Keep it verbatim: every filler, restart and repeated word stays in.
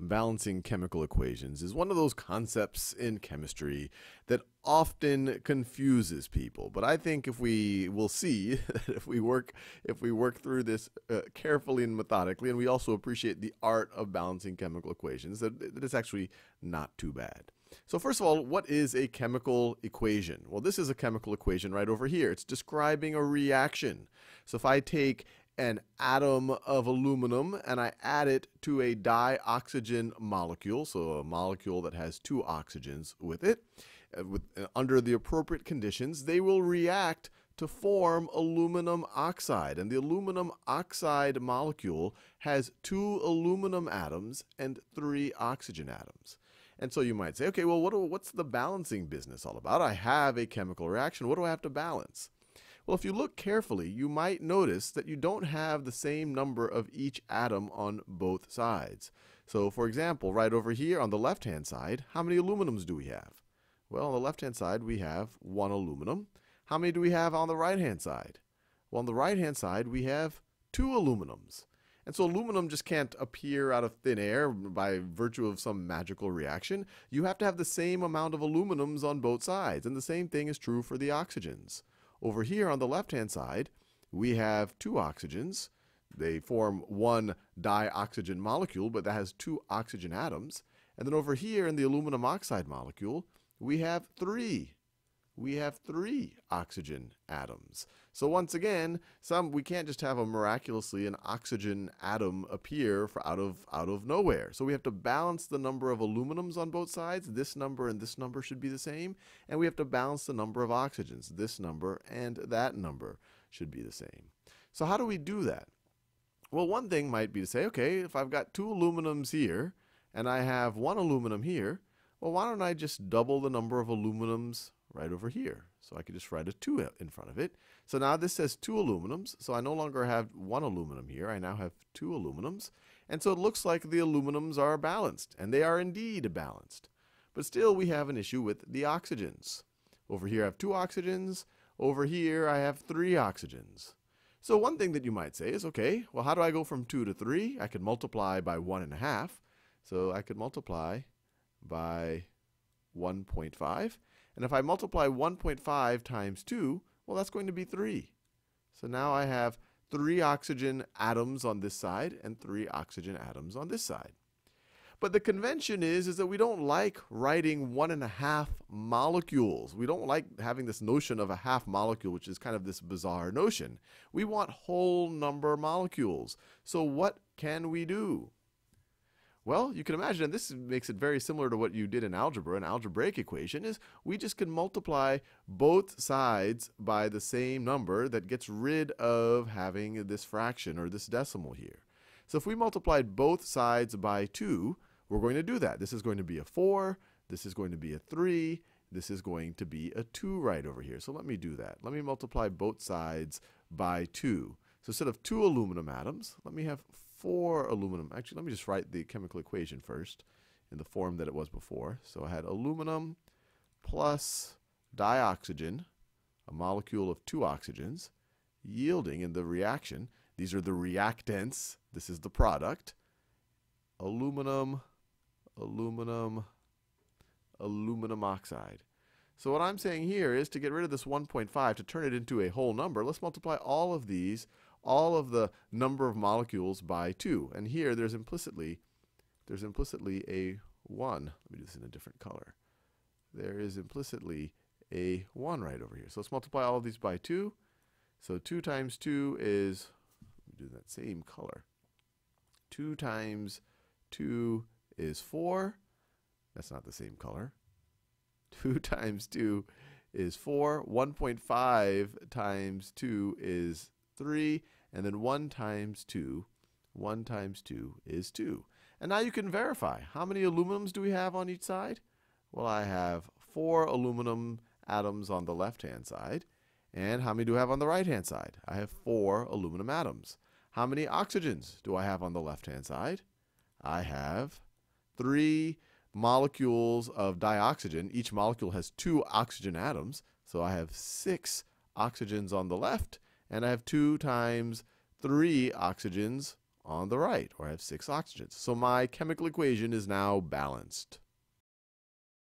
Balancing chemical equations is one of those concepts in chemistry that often confuses people. But I think if we will see that if we work if we work through this uh, carefully and methodically, and we also appreciate the art of balancing chemical equations, that, that it's actually not too bad. So first of all, what is a chemical equation? Well, this is a chemical equation right over here. It's describing a reaction. So if I take an atom of aluminum and I add it to a dioxygen molecule, so a molecule that has two oxygens with it, uh, with, uh, under the appropriate conditions, they will react to form aluminum oxide. And the aluminum oxide molecule has two aluminum atoms and three oxygen atoms. And so you might say, okay, well, what do, what's the balancing business all about? I have a chemical reaction. What do I have to balance? Well, if you look carefully, you might notice that you don't have the same number of each atom on both sides. So, for example, right over here on the left-hand side, how many aluminums do we have? Well, on the left-hand side, we have one aluminum. How many do we have on the right-hand side? Well, on the right-hand side, we have two aluminums. And so aluminum just can't appear out of thin air by virtue of some magical reaction. You have to have the same amount of aluminums on both sides. And the same thing is true for the oxygens. Over here on the left-hand side, we have two oxygens. They form one dioxygen molecule, but that has two oxygen atoms. And then over here in the aluminum oxide molecule, we have three. We have three oxygen atoms. So once again, some we can't just have a miraculously an oxygen atom appear for out of out of nowhere. So we have to balance the number of aluminums on both sides. This number and this number should be the same. And we have to balance the number of oxygens. This number and that number should be the same. So how do we do that? Well, one thing might be to say, okay, if I've got two aluminums here and I have one aluminum here, well, why don't I just double the number of aluminums right over here? So I could just write a two in front of it. So now this says two aluminums. So I no longer have one aluminum here. I now have two aluminums. And so it looks like the aluminums are balanced. And they are indeed balanced. But still, we have an issue with the oxygens. Over here, I have two oxygens. Over here, I have three oxygens. So one thing that you might say is, okay, well, how do I go from two to three? I could multiply by one and a half. So I could multiply by one point five. And if I multiply one point five times two, well, that's going to be three. So now I have three oxygen atoms on this side and three oxygen atoms on this side. But the convention is, is that we don't like writing one and a half molecules. We don't like having this notion of a half molecule, which is kind of this bizarre notion. We want whole number molecules. So what can we do? Well, you can imagine, and this makes it very similar to what you did in algebra. An algebraic equation is we just can multiply both sides by the same number that gets rid of having this fraction or this decimal here. So if we multiplied both sides by two, we're going to do that. This is going to be a four. This is going to be a three. This is going to be a two right over here. So let me do that. Let me multiply both sides by two. So instead of two aluminum atoms, let me have four aluminum. Actually, let me just write the chemical equation first in the form that it was before. So I had aluminum plus dioxygen, a molecule of two oxygens, yielding in the reaction. These are the reactants. This is the product. Aluminum, aluminum, aluminum oxide. So what I'm saying here is to get rid of this one point five, to turn it into a whole number, let's multiply all of these, all of the number of molecules by two. And here there's implicitly, there's implicitly a one. Let me do this in a different color. There is implicitly a one right over here. So let's multiply all of these by two. So two times two is, let me do that same color. two times two is four. That's not the same color. two times two is four. one point five times two is three. And then one times two, one times two is two. And now you can verify. How many aluminums do we have on each side? Well, I have four aluminum atoms on the left-hand side. And how many do I have on the right-hand side? I have four aluminum atoms. How many oxygens do I have on the left-hand side? I have three molecules of dioxygen. Each molecule has two oxygen atoms. So I have six oxygens on the left, and I have two times three oxygens on the right, or I have six oxygens. So my chemical equation is now balanced.